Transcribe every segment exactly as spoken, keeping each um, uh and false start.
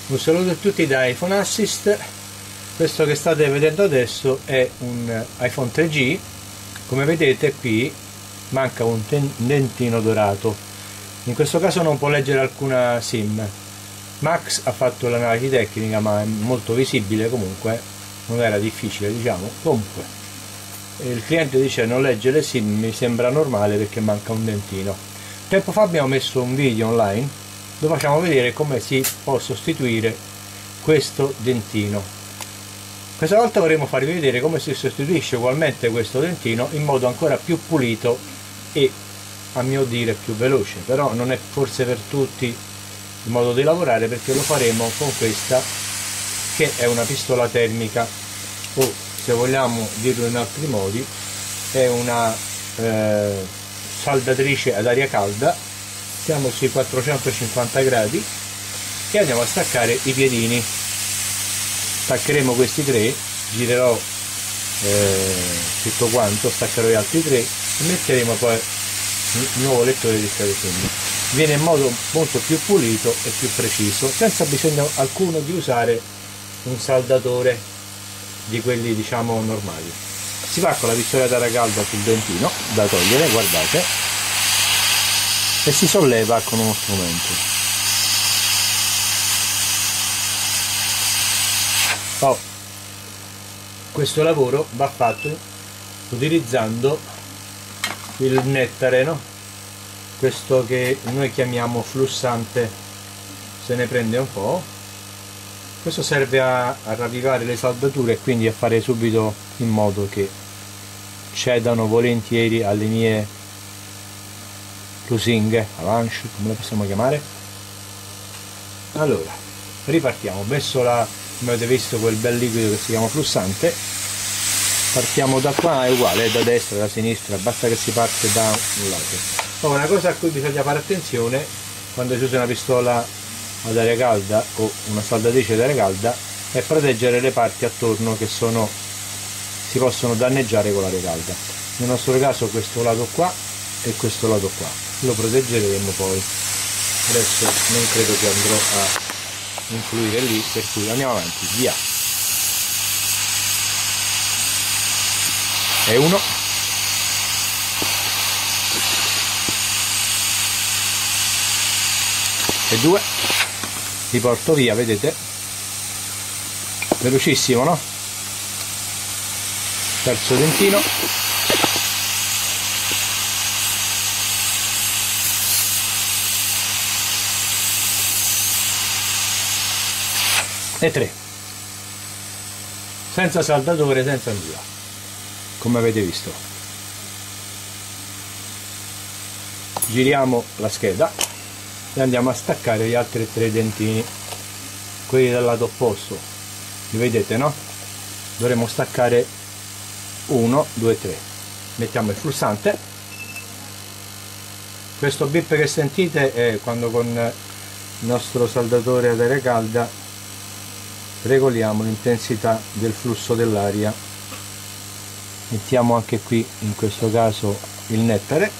Un saluto a tutti da iPhone Assist. Questo che state vedendo adesso è un iPhone tre G. Come vedete qui manca un dentino dorato. In questo caso non può leggere alcuna SIM. Max ha fatto l'analisi tecnica, ma è molto visibile, comunque non era difficile, diciamo. Comunque il cliente dice non legge le SIM, mi sembra normale perché manca un dentino. Tempo fa abbiamo messo un video online dove facciamo vedere come si può sostituire questo dentino. Questa volta vorremmo farvi vedere come si sostituisce ugualmente questo dentino in modo ancora più pulito e, a mio dire, più veloce. Però non è forse per tutti il modo di lavorare, perché lo faremo con questa che è una pistola termica, o se vogliamo dirlo in altri modi è una eh, saldatrice ad aria calda. Siamo sui quattrocentocinquanta gradi e andiamo a staccare i piedini. Staccheremo questi tre, girerò eh, tutto quanto, staccherò gli altri tre e metteremo poi il nuovo lettore di schede SIM. Viene in modo molto più pulito e più preciso, senza bisogno alcuno di usare un saldatore di quelli, diciamo, normali. Si va con la pistola d'aria calda sul dentino da togliere, guardate, e si solleva con uno strumento. Oh, questo lavoro va fatto utilizzando il nettare, no? Questo che noi chiamiamo flussante, se ne prende un po'. Questo serve a, a ravvivare le saldature e quindi a fare subito in modo che cedano volentieri alle mie lusinghe, avanci, come le possiamo chiamare. Allora, ripartiamo. Messo la, come avete visto, quel bel liquido che si chiama flussante. Partiamo da qua, è uguale, da destra, da sinistra, basta che si parte da un lato. Poi una cosa a cui bisogna fare attenzione quando si usa una pistola ad aria calda o una saldatrice ad aria calda è proteggere le parti attorno che sono si possono danneggiare con l'aria calda. Nel nostro caso questo lato qua e questo lato qua lo proteggeremo poi. Adesso non credo che andrò a influire lì, per cui andiamo avanti, via. E uno, e due, li porto via, vedete, velocissimo, no? Terzo dentino, e tre, senza saldatore, senza nulla, come avete visto. Giriamo la scheda e andiamo a staccare gli altri tre dentini, quelli dal lato opposto, li vedete, no? Dovremo staccare uno, due, tre. Mettiamo il flussante. Questo bip che sentite è quando con il nostro saldatore ad aria calda regoliamo l'intensità del flusso dell'aria. Mettiamo anche qui, in questo caso, il nettare.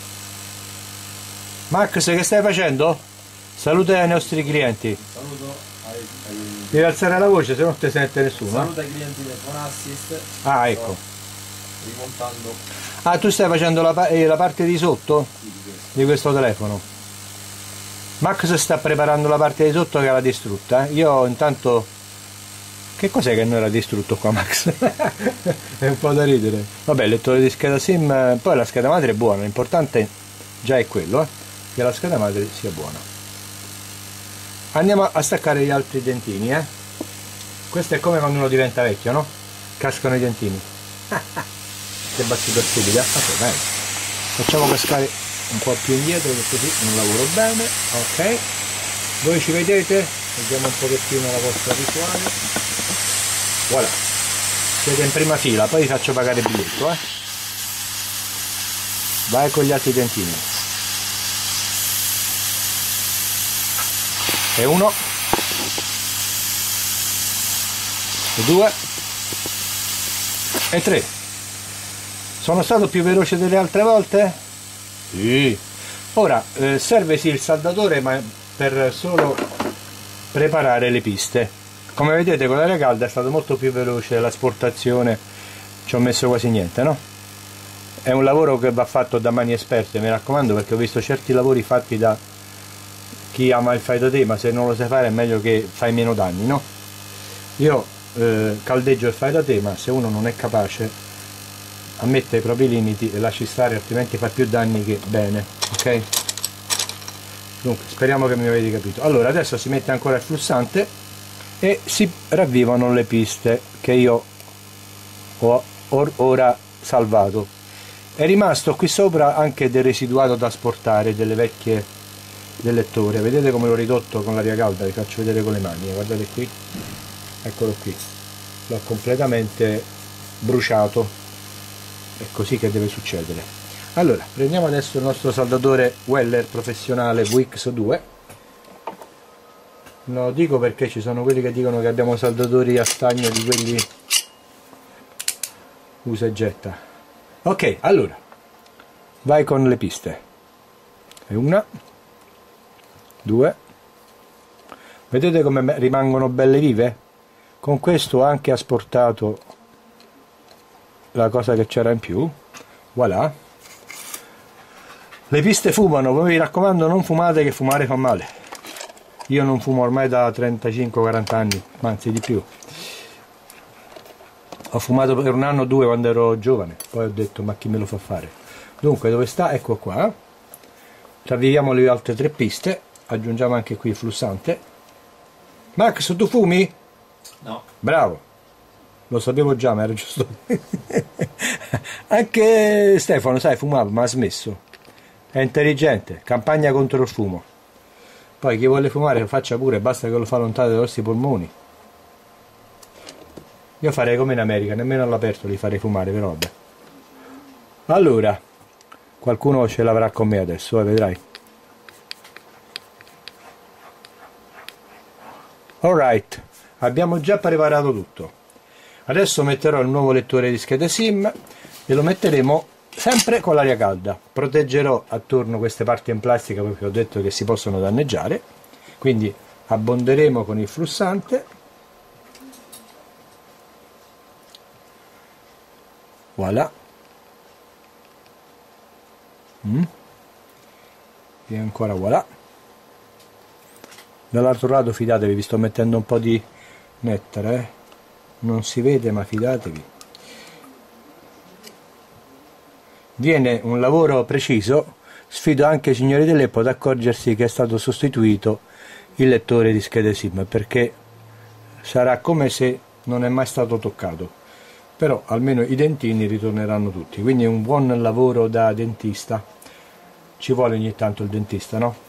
Max, che stai facendo? Saluta ai nostri clienti. Saluto ai, ai... Devi alzare la voce, se no non ti sente nessuno. Saluto ai clienti del iPhone Assist. Ah, ecco. Sto rimontando. Ah, tu stai facendo la, eh, la parte di sotto? Sì, di questo. Di questo telefono. Max sta preparando la parte di sotto che l'ha distrutta. Eh? Io intanto... Che cos'è che non era distrutto qua, Max? È un po' da ridere. Vabbè, il lettore di scheda SIM, poi la scheda madre è buona, l'importante già è quello, eh, che la scheda madre sia buona. Andiamo a staccare gli altri dentini, eh. Questo è come quando uno diventa vecchio, no? Cascano i dentini. Che battuta stupida. Ok, dai. Facciamo cascare un po' più indietro, che così non lavoro bene. Ok. Voi ci vedete? Vediamo un pochettino la vostra visuale. Voilà, siete in prima fila, poi vi faccio pagare il biglietto, eh. Vai con gli altri dentini. E uno, e due, e tre. Sono stato più veloce delle altre volte? Sì. Ora eh, serve sì il saldatore, ma per solo preparare le piste. Come vedete con l'aria calda è stato molto più veloce l'asportazione, ci ho messo quasi niente, no? È un lavoro che va fatto da mani esperte, mi raccomando, perché ho visto certi lavori fatti da chi ama il fai da te, ma se non lo sai fare è meglio che fai meno danni, no? Io eh, caldeggio il fai da te, ma se uno non è capace ammette i propri limiti e lasci stare, altrimenti fa più danni che bene, ok? Dunque speriamo che mi avete capito. Allora adesso si mette ancora il flussante e si ravvivano le piste che io ho or ora salvato. È rimasto qui sopra anche del residuato da asportare, delle vecchie del lettore. Vedete come l'ho ridotto con l'aria calda? Vi faccio vedere con le mani, guardate qui, eccolo qui, l'ho completamente bruciato. È così che deve succedere. Allora prendiamo adesso il nostro saldatore Weller professionale V X due. Lo dico perché ci sono quelli che dicono che abbiamo saldatori a stagno di quelli usa e getta. Ok, allora vai con le piste. E una, due, vedete come rimangono belle vive? Con questo ho anche asportato la cosa che c'era in più. Voilà, le piste fumano, poi mi raccomando non fumate, che fumare fa male. Io non fumo ormai da trentacinque quaranta anni, anzi di più. Ho fumato per un anno o due quando ero giovane, poi ho detto ma chi me lo fa fare. Dunque dove sta? Ecco qua. Ravviviamo le altre tre piste, aggiungiamo anche qui il flussante. Max, tu fumi? No. Bravo, lo sapevo già, ma era giusto. Anche Stefano, sai, fumava, ma ha smesso. È intelligente, campagna contro il fumo. Poi chi vuole fumare lo faccia pure, basta che lo fa lontano dai vostri polmoni. Io farei come in America, nemmeno all'aperto li farei fumare, però vabbè. Allora, qualcuno ce l'avrà con me adesso, eh, vedrai. Alright, abbiamo già preparato tutto. Adesso metterò il nuovo lettore di schede SIM e lo metteremo sempre con l'aria calda. Proteggerò attorno queste parti in plastica perché ho detto che si possono danneggiare, quindi abbonderemo con il flussante. Voilà. Mm. E ancora voilà. Dall'altro lato fidatevi, vi sto mettendo un po' di nettare, eh? Non si vede ma fidatevi. Viene un lavoro preciso, sfido anche i signori dell'Apple ad accorgersi che è stato sostituito il lettore di schede SIM, perché sarà come se non è mai stato toccato. Però almeno i dentini ritorneranno tutti, quindi è un buon lavoro da dentista. Ci vuole ogni tanto il dentista, no?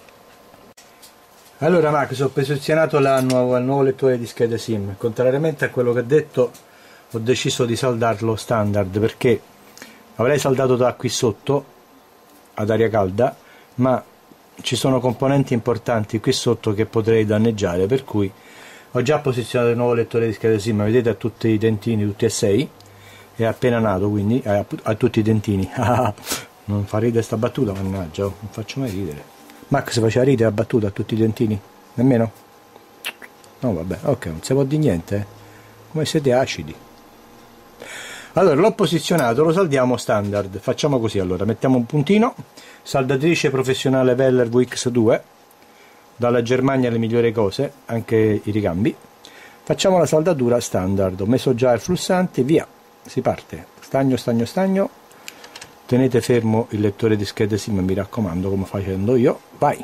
Allora Max, ho posizionato la nuova, il nuovo lettore di schede SIM. Contrariamente a quello che ho detto, ho deciso di saldarlo standard, perché avrei saldato da qui sotto ad aria calda, ma ci sono componenti importanti qui sotto che potrei danneggiare, per cui ho già posizionato il nuovo lettore di schede SIM. Vedete, a tutti i dentini, tutti e sei, è appena nato, quindi a, a tutti i dentini. Non fa ridere sta battuta, mannaggia, oh, non faccio mai ridere. Max faceva ridere la battuta a tutti i dentini? Nemmeno? No vabbè, ok, non si può dire niente, eh. Come siete acidi. Allora l'ho posizionato, lo saldiamo standard. Facciamo così, allora mettiamo un puntino. Saldatrice professionale Weller V X due, dalla Germania le migliori cose, anche i ricambi. Facciamo la saldatura standard. Ho messo già il flussante, via, si parte. Stagno, stagno, stagno. Tenete fermo il lettore di schede SIM, mi raccomando, come facendo io. Vai.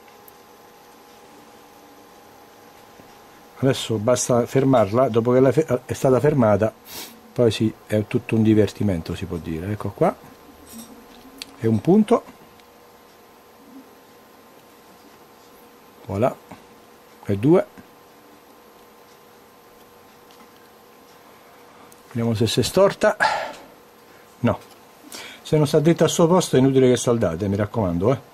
Adesso basta fermarla, dopo che è stata fermata, poi sì, è tutto un divertimento, si può dire. Ecco qua. E un punto. Voilà. E due. Vediamo se si è storta. No. Se non sta dritta al suo posto è inutile che saldate, mi raccomando, eh.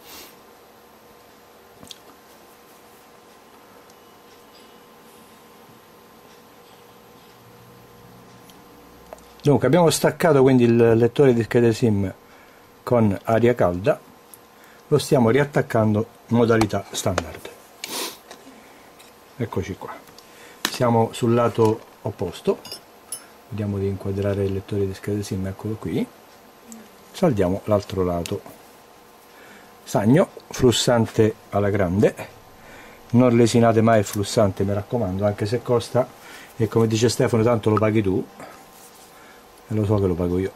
Dunque abbiamo staccato quindi il lettore di schede SIM con aria calda, lo stiamo riattaccando in modalità standard. eccoci qua, siamo sul lato opposto, vediamo di inquadrare il lettore di schede SIM, eccolo qui, saldiamo l'altro lato, stagno, flussante alla grande, non lesinate mai il flussante, mi raccomando, anche se costa, e come dice Stefano tanto lo paghi tu, e lo so che lo pago io.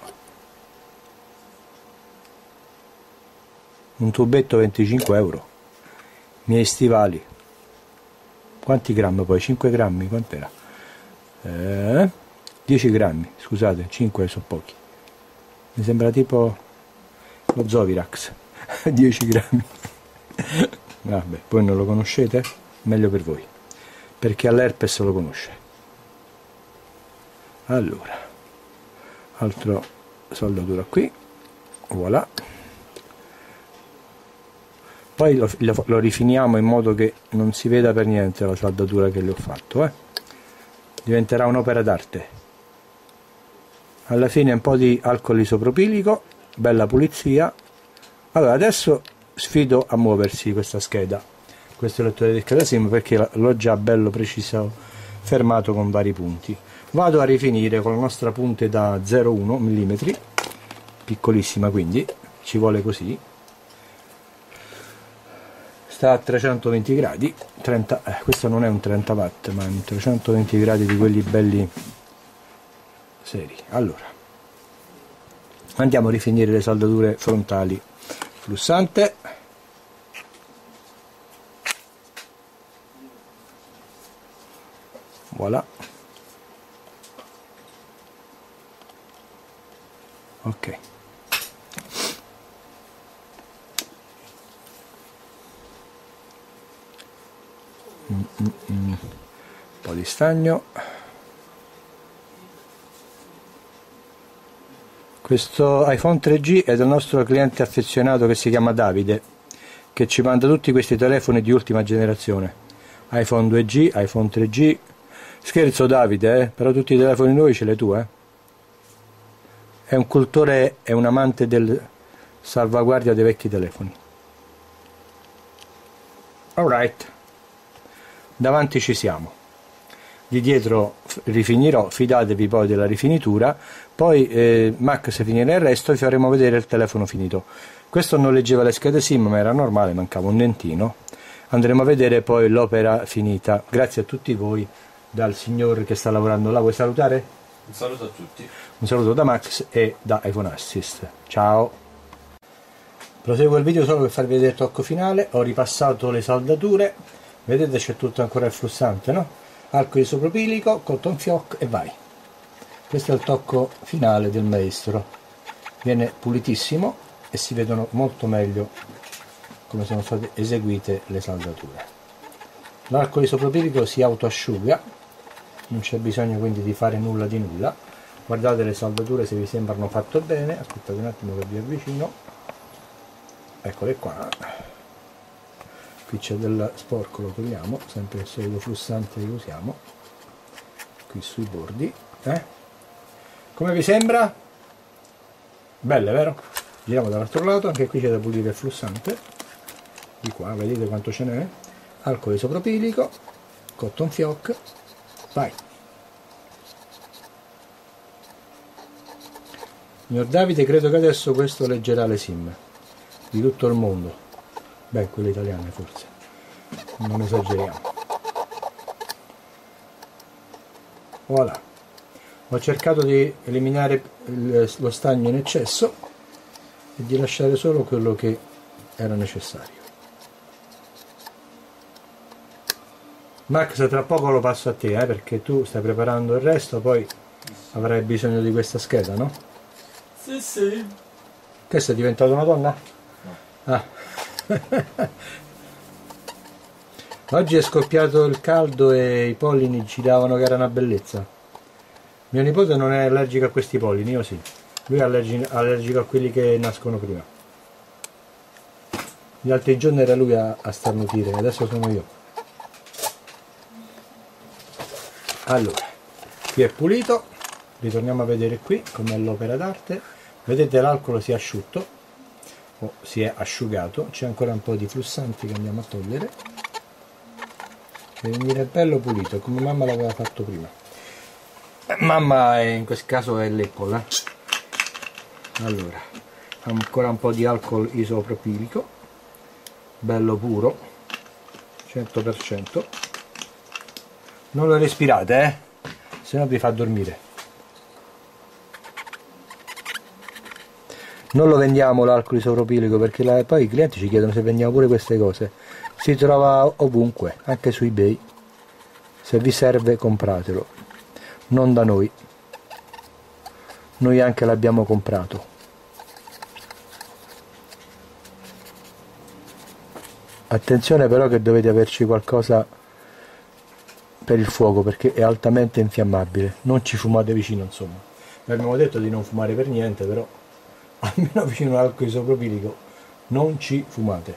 Un tubetto venticinque euro, miei stivali, quanti grammi poi? cinque grammi, quant'era? Eh, dieci grammi, scusate, cinque sono pochi, mi sembra tipo lo Zovirax. dieci grammi. Vabbè, voi non lo conoscete? Meglio per voi, perché all'herpes lo conosce. Allora, altro saldatura qui, voilà. Poi lo, lo, lo rifiniamo in modo che non si veda per niente la saldatura che le ho fatto, eh. Diventerà un'opera d'arte. Alla fine un po' di alcol isopropilico, bella pulizia. Allora adesso sfido a muoversi questa scheda, questo lettore di scheda SIM, perché l'ho già bello preciso fermato con vari punti. Vado a rifinire con la nostra punte da zero virgola uno millimetri, piccolissima, quindi ci vuole così. Sta a trecentoventi gradi, trenta, eh, questo non è un trenta watt, ma è un trecentoventi gradi di quelli belli seri. Allora, andiamo a rifinire le saldature frontali. Flussante, voilà, ok. Mm, mm, mm. Un po' di stagno. Questo iPhone tre G è del nostro cliente affezionato che si chiama Davide, che ci manda tutti questi telefoni di ultima generazione, iPhone due G, iPhone tre G. Scherzo Davide, eh? Però tutti i telefoni nuovi ce li hai tu, eh? È un cultore, è un amante del salvaguardia dei vecchi telefoni. Alright, davanti ci siamo. Di dietro rifinirò, fidatevi poi della rifinitura, poi eh, Max finirà il resto e vi faremo vedere il telefono finito. Questo non leggeva le schede SIM, ma era normale, mancava un dentino. Andremo a vedere poi l'opera finita. Grazie a tutti voi, dal signor che sta lavorando là. Vuoi salutare? Un saluto a tutti. Un saluto da Max e da iPhone Assist. Ciao! Proseguo il video solo per farvi vedere il tocco finale. Ho ripassato le saldature, vedete c'è tutto ancora il flussante, no? Alcol isopropilico, cotton fioc e vai. Questo è il tocco finale del maestro, viene pulitissimo e si vedono molto meglio come sono state eseguite le saldature. L'alcol isopropilico si autoasciuga, non c'è bisogno quindi di fare nulla di nulla. Guardate le saldature se vi sembrano fatte bene. Aspettate un attimo che vi avvicino, eccole qua. Qui c'è del sporco, lo togliamo, sempre il solito flussante che usiamo qui sui bordi, eh? Come vi sembra? Belle, vero? Giriamo dall'altro lato, anche qui c'è da pulire il flussante di qua, vedete quanto ce n'è? Alcol isopropilico, cotton fioc, vai. Signor Davide, credo che adesso questo leggerà le SIM di tutto il mondo. Beh, quelle italiane forse, non esageriamo. Voilà, ho cercato di eliminare il, lo stagno in eccesso e di lasciare solo quello che era necessario. Max, tra poco lo passo a te, eh, perché tu stai preparando il resto, poi avrai bisogno di questa scheda, no? Sì, sì. Che sei diventato una donna? No. Ah. Oggi è scoppiato il caldo e i pollini ci davano che era una bellezza. Mio nipote non è allergico a questi pollini, io sì. Lui è allergico a quelli che nascono prima. Gli altri giorni era lui a, a starnutire, adesso sono io. Allora, qui è pulito, ritorniamo a vedere qui com'è l'opera d'arte. Vedete l'alcol si è asciutto, o si è asciugato, c'è ancora un po' di flussanti che andiamo a togliere. deve venire bello pulito come mamma l'aveva fatto prima. Mamma è, in questo caso è l'Apple, eh? Allora, ancora un po' di alcol isopropilico, bello puro, cento per cento. Non lo respirate, eh? Se no vi fa dormire. Non lo vendiamo l'alcol isopropilico perché la, poi i clienti ci chiedono se vendiamo pure queste cose. Si trova ovunque, anche su eBay. Se vi serve compratelo. Non da noi. Noi anche l'abbiamo comprato. Attenzione però che dovete averci qualcosa per il fuoco perché è altamente infiammabile. Non ci fumate vicino, insomma. Vi abbiamo detto di non fumare per niente, però almeno vicino all'alcol isopropilico non ci fumate.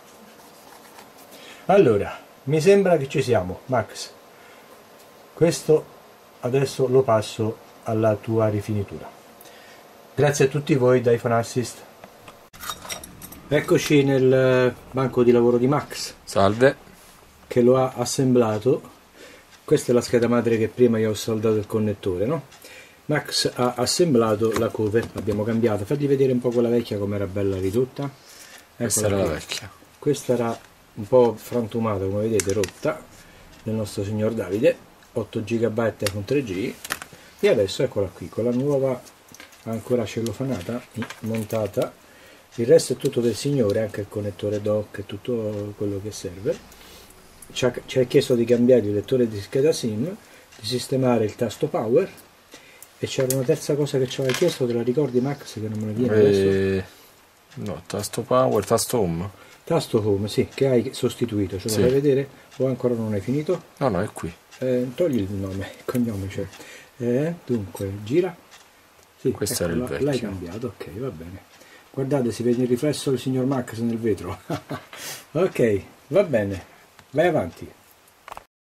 Allora, mi sembra che ci siamo, Max. Questo adesso lo passo alla tua rifinitura. Grazie a tutti voi da iPhone Assist. Eccoci nel banco di lavoro di Max. Salve. Che lo ha assemblato. Questa è la scheda madre che prima io ho saldato il connettore, no? Max ha assemblato la cover, l'abbiamo cambiata. Fagli vedere un po' quella vecchia come era bella ridotta. Questa era la vecchia. Questa era un po' frantumata, come vedete, rotta, del nostro signor Davide. otto giga con tre G. E adesso eccola qui, con la nuova ancora cellofanata, montata. Il resto è tutto del signore, anche il connettore dock e tutto quello che serve. Ci ha, ci ha chiesto di cambiare il lettore di scheda SIM, di sistemare il tasto power e c'era una terza cosa che ci aveva chiesto, te la ricordi Max, che non me la viene e... adesso? No, tasto power, tasto home. Tasto home, sì, che hai sostituito, ce lo Sì. fai vedere o ancora non hai finito? No, no, è qui. Eh, togli il nome, il cognome cioè. Eh, dunque, gira. Sì, Questo ecco, era il vecchio. l'hai cambiato, ok, va bene. Guardate, si vede il riflesso del signor Max nel vetro. Ok, va bene. Vai avanti.